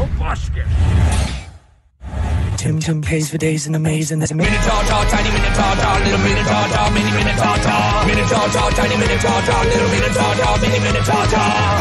Tim pays for days in a maze, and there's a minotaur, tiny minotaur, little minotaur, mini minotaur, minotaur, tiny minotaur, little minotaur, mini minotaur.